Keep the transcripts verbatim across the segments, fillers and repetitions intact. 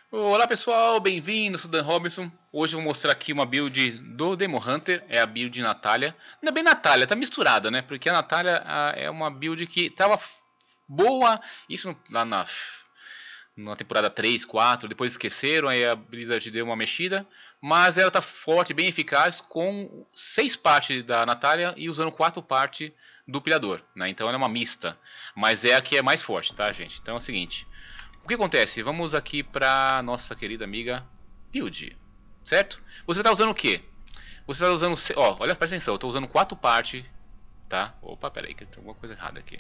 Olá pessoal, bem-vindos, sou Dan Robinson. Hoje eu vou mostrar aqui uma build do Demon Hunter, é a build Natália. Não é bem Natália, tá misturada, né? Porque a Natália a, é uma build que tava boa, isso lá na, na temporada três, quatro, depois esqueceram, aí a Blizzard deu uma mexida. Mas ela tá forte, bem eficaz, com seis partes da Natália e usando quatro partes do Pilhador, né? Então ela é uma mista, mas é a que é mais forte, tá gente? Então é o seguinte... O que acontece? Vamos aqui para nossa querida amiga build, certo? Você está usando o que? Você está usando, ó, olha, presta atenção, eu estou usando quatro partes, tá? Opa, peraí, que tem alguma coisa errada aqui.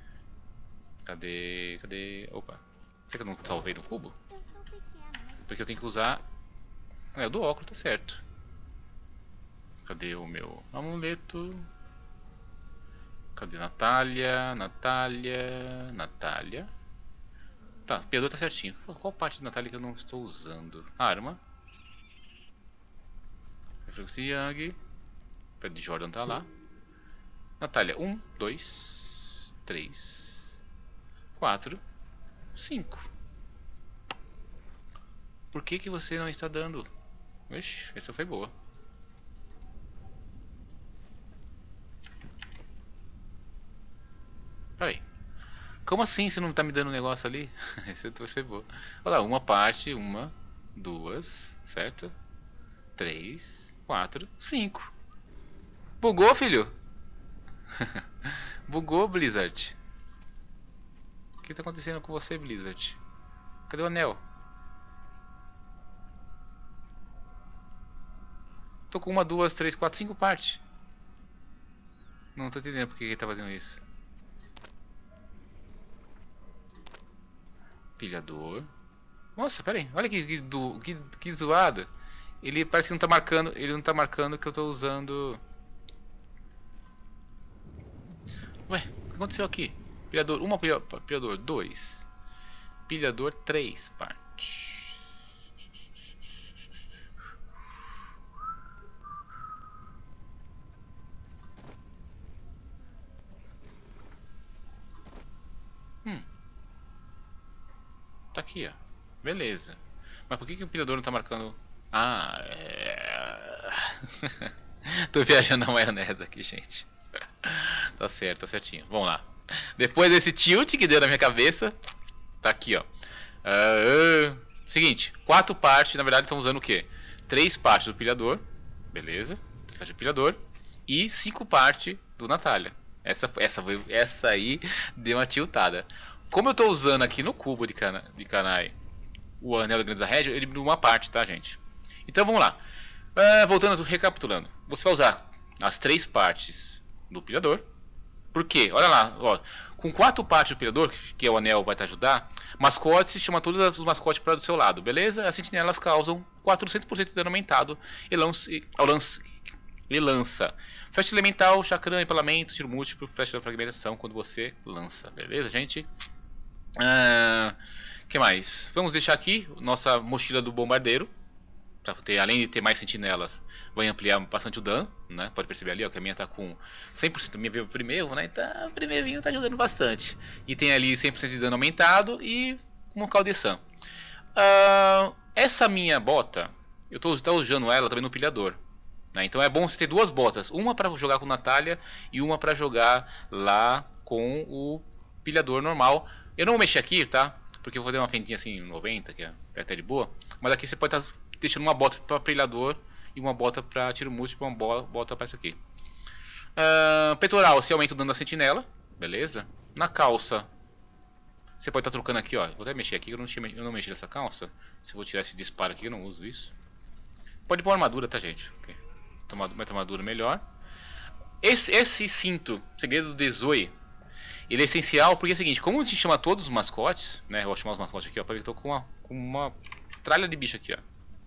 Cadê, cadê, opa, será que eu não salvei no cubo? Porque eu tenho que usar, é, o do óculos, tá certo. Cadê o meu amuleto? Cadê Natália, Natália, Natália? Tá, o P dois tá certinho. Qual parte de Natália que eu não estou usando? Arma. Reflexo Yang. Pé de Jordan tá lá. Natália, um, dois, três, quatro, cinco. Por que que você não está dando? Ixi, essa foi boa. Peraí. Como assim você não tá me dando um negócio ali? Esse foi boa. Olha lá, uma parte, uma, duas, certo? Três, quatro, cinco. Bugou, filho? Bugou, Blizzard. O que tá acontecendo com você, Blizzard? Cadê o anel? Tô com uma, duas, três, quatro, cinco partes. Não tô entendendo por que ele tá fazendo isso. Pilhador. Nossa, pera aí. Olha que, que, do, que, que zoado. Ele parece que não tá marcando. Ele não tá marcando que eu tô usando. Ué, o que aconteceu aqui? Pilhador um, pilhador dois. Pilhador três partes. Hum. Tá aqui, ó. Beleza. Mas por que, que o pilhador não tá marcando... Ah, é... Tô viajando na maionese aqui, gente. Tá certo, tá certinho. Vamos lá. Depois desse tilt que deu na minha cabeça... Tá aqui, ó. Uh, seguinte. Quatro partes, na verdade, estão usando o quê? Três partes do pilhador. Beleza. Três partes do pilhador. E cinco partes do Natália. Essa, essa, essa aí deu uma tiltada. Como eu estou usando aqui no cubo de, cana, de Kanai o anel da grandeza régia, ele diminuiu uma parte, tá, gente? Então vamos lá. Uh, voltando, recapitulando. Você vai usar as três partes do pilhador. Por quê? Olha lá, ó. Com quatro partes do pilhador, que é o anel vai te ajudar, mascotes, chama todos os mascotes para do seu lado, beleza? As sentinelas causam quatrocentos por cento de dano aumentado e lança, ao lança, e lança. Flecha elemental, chakram, empalamento, tiro múltiplo, flecha da fragmentação quando você lança, beleza, gente? Uh, que mais? Vamos deixar aqui nossa mochila do bombardeiro. Pra ter, além de ter mais sentinelas, vai ampliar bastante o dano, né? Pode perceber ali, ó, que a minha tá com cem por cento. A minha veio primeiro, né? Então, o primeirinho tá ajudando bastante. E tem ali cem por cento de dano aumentado e um caldeção. Uh, essa minha bota, eu tô, tô usando ela também no pilhador. Né? Então é bom você ter duas botas. Uma para jogar com Natália e uma para jogar lá com o pilhador normal. Eu não vou mexer aqui, tá? Porque eu vou fazer uma fendinha assim, noventa, que é até de boa. Mas aqui você pode estar deixando uma bota para pilhador e uma bota para tiro múltiplo, uma bota para isso aqui. Uh, peitoral, você aumenta o dano da sentinela, beleza? Na calça, você pode estar trocando aqui, ó. Vou até mexer aqui, eu não, eu não mexi nessa calça. Se eu vou tirar esse disparo aqui, eu não uso isso. Pode pôr armadura, tá, gente? Okay. Meta armadura melhor. Esse, esse cinto, segredo do Zoe, ele é essencial porque é o seguinte, como a gente chama todos os mascotes, né? Eu vou chamar os mascotes aqui, ó. Eu tô com uma, com uma tralha de bicho aqui, ó.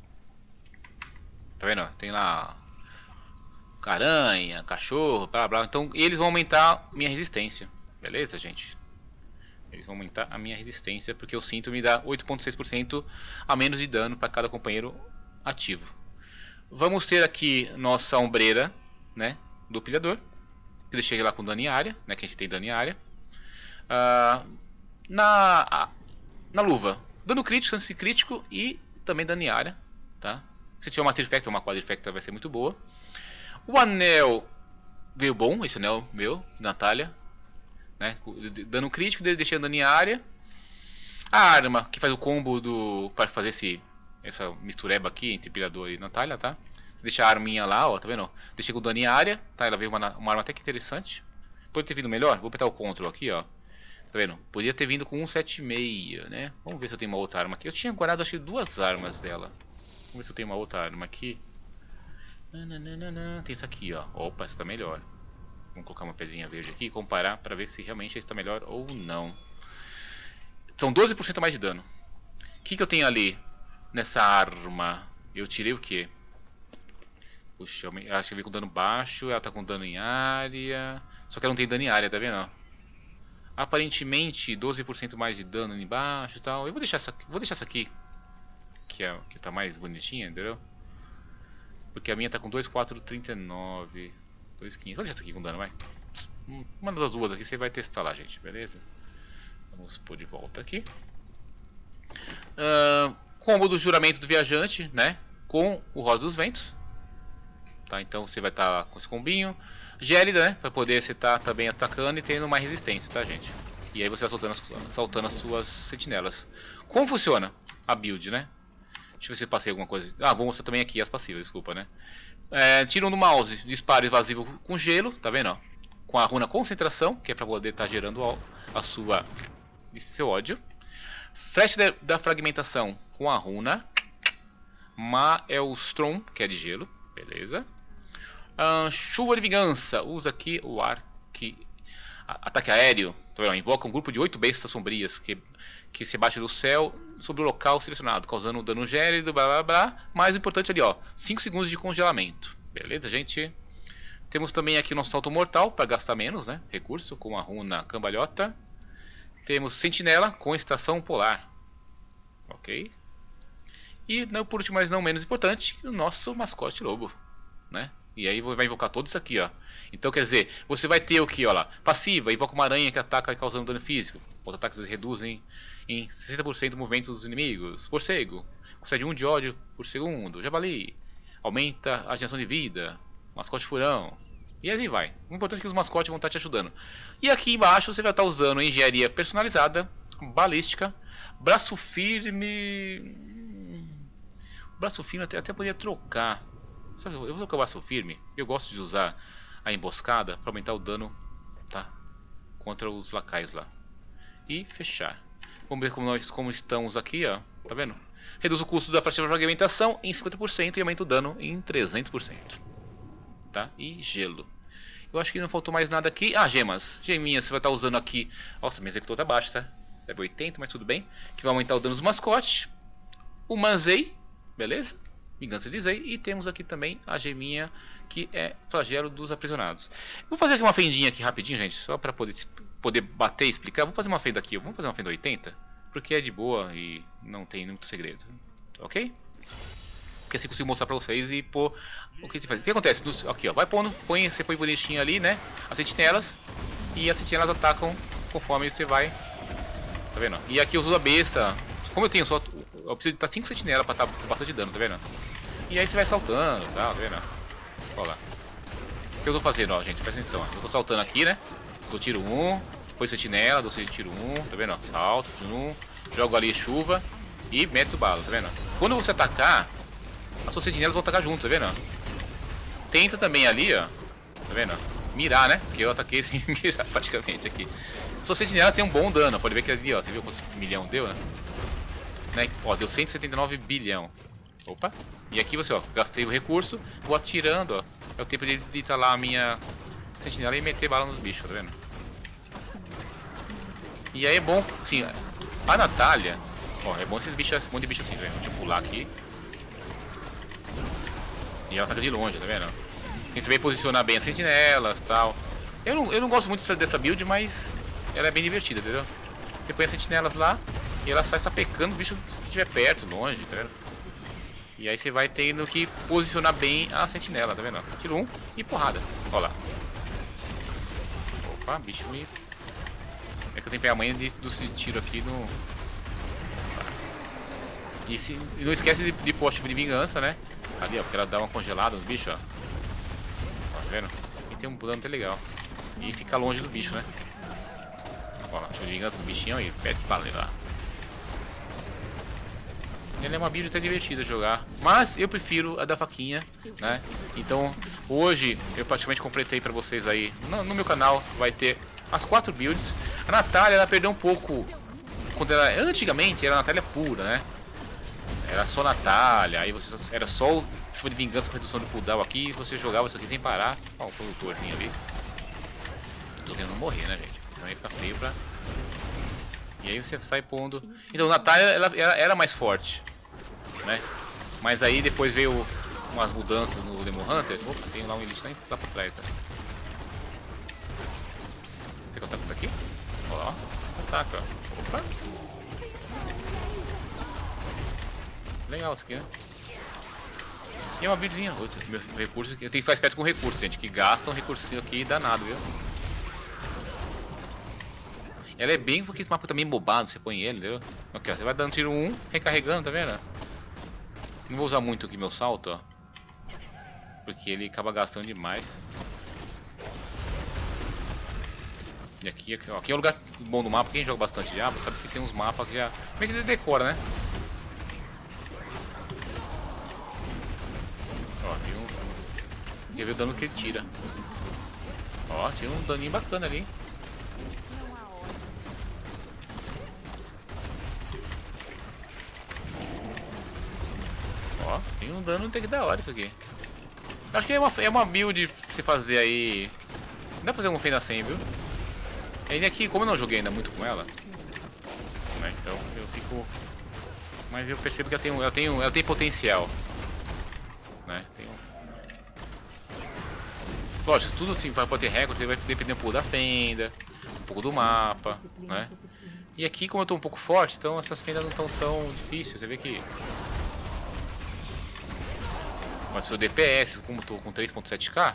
Tá vendo? Tem lá aranha, cachorro, blá blá. Então eles vão aumentar minha resistência. Beleza, gente? Eles vão aumentar a minha resistência porque o cinto me dá oito vírgula seis por cento a menos de dano para cada companheiro ativo. Vamos ter aqui nossa ombreira, né? Do pilhador. Que eu deixei lá com dano em área, né? Que a gente tem dano em área. Uh, na, na luva. Dano crítico, chance crítico e também dano em área, tá? Se tiver uma trifecta ou uma quadrifecta vai ser muito boa. O anel veio bom, esse anel meu, Natália, né? Dano crítico, deixando dano em área. A arma que faz o combo do para fazer esse essa mistureba aqui entre Pilhador e Natália, tá? Você deixa a arminha lá, ó, tá vendo? Deixei com dano em área, tá? Ela veio uma, uma arma até que interessante. Pode ter vindo melhor? Vou apertar o Ctrl aqui, ó. Tá vendo? Podia ter vindo com cento e setenta e seis, né? Vamos ver se eu tenho uma outra arma aqui. Eu tinha guardado, acho que duas armas dela. Vamos ver se eu tenho uma outra arma aqui. Tem essa aqui, ó. Opa, essa tá melhor. Vamos colocar uma pedrinha verde aqui e comparar para ver se realmente essa está melhor ou não. São doze por cento a mais de dano. O que, que eu tenho ali nessa arma? Eu tirei o que? Puxa, eu acho que eu vi com dano baixo. Ela tá com dano em área. Só que ela não tem dano em área, tá vendo? Aparentemente doze por cento mais de dano ali embaixo e tal. Eu vou deixar essa, vou deixar essa aqui, que é que tá mais bonitinha, entendeu? Porque a minha tá com dois mil quatrocentos e trinta e nove, dois mil e quinhentos. Vou deixar essa aqui com dano, vai. Uma das duas aqui você vai testar lá, gente, beleza? Vamos pôr de volta aqui. Uh, combo do juramento do viajante, né? Com o Rosa dos Ventos. Tá, então você vai estar tá com esse combinho. Gélida, né? Para poder você estar tá também atacando e tendo mais resistência, tá, gente? E aí você vai soltando as, soltando as suas sentinelas. Como funciona a build, né? Deixa eu ver se eu passei alguma coisa. Ah, vou mostrar também aqui as passivas, desculpa, né? É, tiro no mouse, disparo invasivo com gelo, tá vendo? Ó? Com a runa concentração, que é para poder estar tá gerando a sua, seu ódio. Flash da, da fragmentação com a runa. Maelstrom, que é de gelo, beleza. Uh, chuva de vingança, usa aqui o ar que ataque aéreo, tá vendo? Invoca um grupo de oito bestas sombrias que, que se abate do céu sobre o local selecionado, causando dano gélido, blá blá blá. Mais importante ali, ó, cinco segundos de congelamento, beleza, gente? Temos também aqui o nosso salto mortal para gastar menos, né? Recurso com a runa cambalhota. Temos sentinela com estação polar, ok? E não, por último, mas não menos importante, o nosso mascote lobo, né? E aí vai invocar todos isso aqui, ó. Então quer dizer, você vai ter o que, ó lá, passiva, invoca uma aranha que ataca causando dano físico. Os ataques reduzem em sessenta por cento o movimento dos inimigos. Morcego, concede um de ódio por segundo. Javali, aumenta a geração de vida. Mascote furão. E assim vai. O importante é que os mascotes vão estar te ajudando. E aqui embaixo você vai estar usando engenharia personalizada, balística, braço firme. Braço firme até, até poderia trocar. Sabe, eu vou colocar o braço firme. Eu gosto de usar a emboscada para aumentar o dano, tá? Contra os lacaios lá. E fechar. Vamos ver como nós como estamos aqui, ó. Tá vendo? Reduz o custo da prática de fragmentação em cinquenta por cento e aumenta o dano em trezentos por cento. Tá? E gelo. Eu acho que não faltou mais nada aqui. Ah, gemas. Geminhas você vai estar usando aqui. Nossa, minha executor tá baixo, tá? Level oitenta, mas tudo bem. Que vai aumentar o dano dos mascotes. O Manzei, beleza? Vingança de Zei. E temos aqui também a geminha que é flagelo dos aprisionados. Vou fazer aqui uma fendinha aqui rapidinho, gente, só para poder, poder bater e explicar. Vou fazer uma fenda aqui, vamos fazer uma fenda oitenta, porque é de boa e não tem muito segredo, ok? Porque assim eu consigo mostrar para vocês e pôr o que você faz. O que acontece? Aqui, ó, vai pondo, põe, você põe bonitinho ali, né? As sentinelas, e as sentinelas atacam conforme você vai. Tá vendo? E aqui eu uso a besta. Como eu tenho só, eu preciso de estar cinco sentinelas para estar com bastante dano, tá vendo? E aí você vai saltando, tá, tá vendo? Olha lá. O que eu tô fazendo, ó, gente, presta atenção. Eu tô saltando aqui, né? Dou tiro um, depois sentinela, dou tiro um, tá vendo? Salto, tiro um, jogo ali chuva e meto bala, tá vendo? Quando você atacar, as suas sentinelas vão atacar junto, tá vendo? Tenta também ali, ó, tá vendo? Mirar, né? Porque eu ataquei sem mirar praticamente aqui. As suas sentinelas tem um bom dano, pode ver que ali, ó, você viu quantos milhão deu, né? né? Ó, deu cento e setenta e nove bilhão. Opa! E aqui você, ó, gastei o recurso, vou atirando, ó. É o tempo de instalar a minha sentinela e meter bala nos bichos, tá vendo? E aí é bom, assim, a Natália, ó, é bom esses bichos, esse monte de bicho assim, tá vendo? Deixa eu pular aqui. E ela ataca de longe, tá vendo? Tem que saber posicionar bem as sentinelas e tal. Eu não, eu não gosto muito dessa build, mas ela é bem divertida, entendeu? Você põe as sentinelas lá e ela sai sapecando os bichos que estiver perto, longe, tá vendo? E aí você vai tendo que posicionar bem a sentinela, tá vendo? Tiro um e porrada. Olha lá. Opa, bicho me... É que eu tenho que pegar a manha do tiro aqui no... E, se, e não esquece de, de poste de vingança, né? Ali, ó, porque ela dá uma congelada no bicho, ó. Tá vendo? E tem um dano até legal. E fica longe do bicho, né? Ó, deixa eu de vingança do bichinho e pede bala lá. Ele é uma build até divertida de jogar, mas eu prefiro a da faquinha, né? Então hoje eu praticamente completei pra vocês aí no, no meu canal, vai ter as quatro builds. A Natália, ela perdeu um pouco quando ela, antigamente era a Natália pura, né? Era só Natália, aí você era só o chuva de vingança com redução de cooldown aqui, você jogava isso aqui sem parar. Ó, o produtorzinho ali. Tô querendo morrer, né, gente? Senão ia ficar feio pra... E aí você sai pondo... Então a Natália, ela, ela era mais forte, né? Mas aí depois veio umas mudanças no Demon Hunter. Opa, tem lá um elite lá, lá pra trás, né? Tem contato aqui? Ó, ataca, ó. Opa! Legal isso aqui, né? E é uma buildzinha. Meu recurso aqui. Eu tenho que ficar esperto com recurso, gente, que gasta um recursinho aqui danado, viu? Ela é bem porque esse mapa também é bobado, você põe ele, entendeu? Aqui, ó, você vai dando tiro um, recarregando, tá vendo? Não vou usar muito aqui meu salto, ó. Porque ele acaba gastando demais. E aqui, aqui, ó, aqui é um lugar bom do mapa, quem joga bastante Diablo sabe que tem uns mapas que já... meio que decora, né? Ó, tem um... Quer ver o dano que ele tira. Ó, tira um daninho bacana ali. Ó, tem um dano até que da hora isso aqui. Acho que é uma, é uma build pra você fazer aí. Dá pra fazer um Fenda cem, viu? E aqui, como eu não joguei ainda muito com ela, né, então eu fico. Mas eu percebo que ela tem, ela tem, ela tem potencial. Né? Tem um... Lógico, tudo assim, vai bater recorde, vai depender um pouco da fenda, um pouco do mapa, né? E aqui, como eu tô um pouco forte, então essas fendas não estão tão difíceis. Você vê que. Mas seu D P S, como estou com três ponto sete K,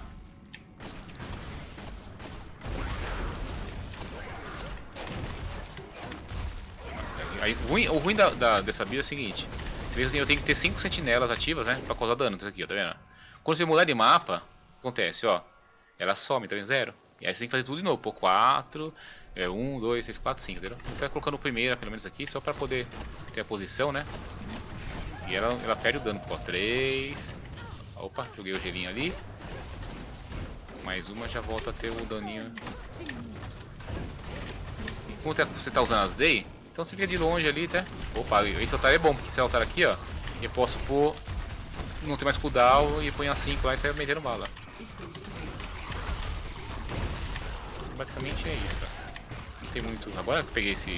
aí, o ruim, o ruim da, da, dessa build é o seguinte: você vê que eu tenho, eu tenho que ter cinco sentinelas ativas, né, pra causar dano. Isso aqui, ó, tá vendo? Quando você mudar de mapa, acontece, ó, ela some, tá vendo? Zero. E aí você tem que fazer tudo de novo, por quatro, é, um, dois, três, quatro, cinco, entendeu? Você vai colocando o primeiro, pelo menos aqui, só pra poder ter a posição, né? E ela, ela perde o dano, ó, três. Opa, joguei o gelinho ali. Mais uma já volta a ter o daninho. Enquanto você tá usando a Zei, então você fica de longe ali, tá? Opa, esse altar é bom, porque esse altar aqui, ó, eu posso pôr, não tem mais cooldown, e põe a cinco lá e sai metendo bala. Basicamente é isso, ó. Não tem muito... Agora que eu peguei esse...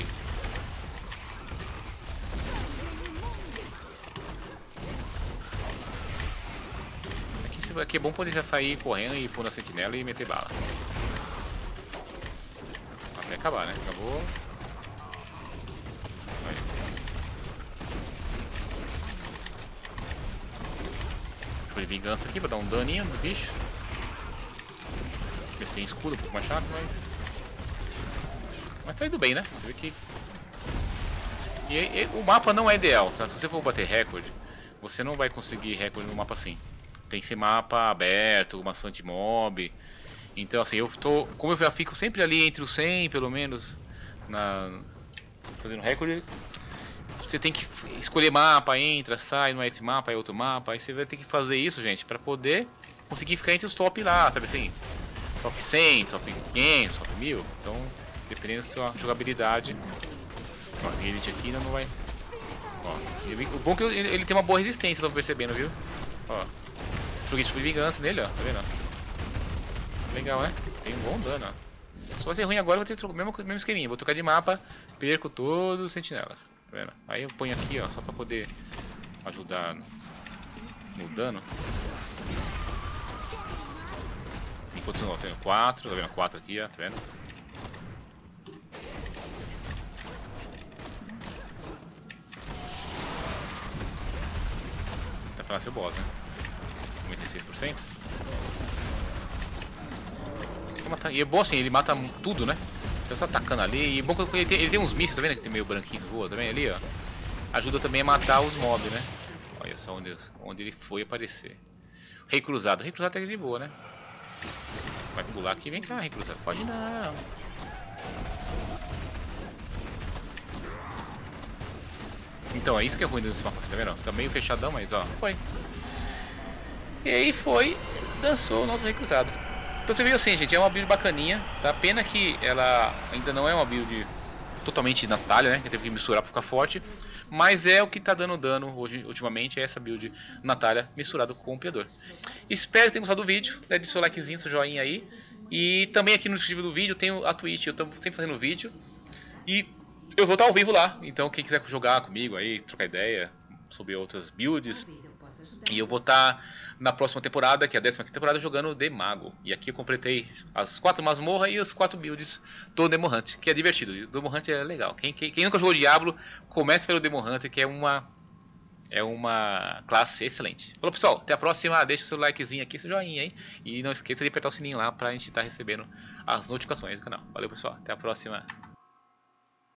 Aqui é bom poder já sair correndo e pôr na sentinela e meter bala. Até acabar, né? Acabou. Aí. Foi vingança aqui pra dar um daninho nos bichos. Ver sem escudo, um pouco mais chato, mas... Mas tá indo bem, né? Você vê que... E, e o mapa não é ideal, tá? Se você for bater recorde, você não vai conseguir recorde no mapa assim. Tem que ser mapa aberto, bastante mob. Então assim, eu tô, como eu já fico sempre ali entre os cem, pelo menos, na fazendo recorde, você tem que escolher mapa, entra, sai, não é esse mapa, é outro mapa. Aí você vai ter que fazer isso, gente, pra poder conseguir ficar entre os top lá, sabe assim? Top cem, top quinhentos, top mil. Então, dependendo da sua jogabilidade. Nossa, esse elite aqui ainda não vai... Ó, o bom é que ele tem uma boa resistência, tô percebendo, viu? Ó. Joguei de vingança nele, ó, tá vendo? Legal, né? Tem um bom dano, ó. Só vai ser ruim agora, eu vou ter que trocar o mesmo, mesmo esqueminha. Vou trocar de mapa, perco todos os sentinelas, tá vendo? Aí eu ponho aqui, ó, só pra poder ajudar no, no dano. Enquanto não, tenho quatro, tá vendo? quatro aqui, ó, tá vendo? Tá pra ser o boss, né? noventa e seis por cento. E é bom assim, ele mata tudo, né? Então você tá atacando ali. E é bom que ele tem, ele tem uns mísseis, tá vendo? Que tem meio branquinho que voa também ali, ó. ajuda também a matar os mobs, né? Olha só onde, onde ele foi aparecer. Rei Cruzado. Rei Cruzado tá de boa, né? Vai pular aqui. Vem cá, Rei Cruzado. Pode não. Então, é isso que é ruim do mapa, tá vendo? Tá meio fechadão, mas ó, foi. E aí foi, dançou o nosso Rei Cruzado. Então você viu assim, gente, é uma build bacaninha, tá? Pena que ela ainda não é uma build totalmente Natália, né? Que teve que misturar pra ficar forte. Mas é o que tá dando dano hoje, ultimamente, é essa build Natália misturado com o Imperador. Espero que tenham gostado do vídeo, né? Deixe seu likezinho, seu joinha aí. E também aqui no descritivo do vídeo tem a Twitch, eu tô sempre fazendo vídeo. E eu vou estar ao vivo lá, então quem quiser jogar comigo aí, trocar ideia sobre outras builds. E eu vou estar na próxima temporada, que é a décima temporada, jogando The Mago. E aqui eu completei as quatro masmorras e as quatro builds do Demon Hunter, que é divertido. O Demon Hunter é legal. Quem, quem, quem nunca jogou Diablo, comece pelo Demon Hunter, que é uma, é uma classe excelente. Falou, pessoal, até a próxima. Deixa seu likezinho aqui, seu joinha aí. E não esqueça de apertar o sininho lá pra gente estar recebendo as notificações do canal. Valeu, pessoal. Até a próxima.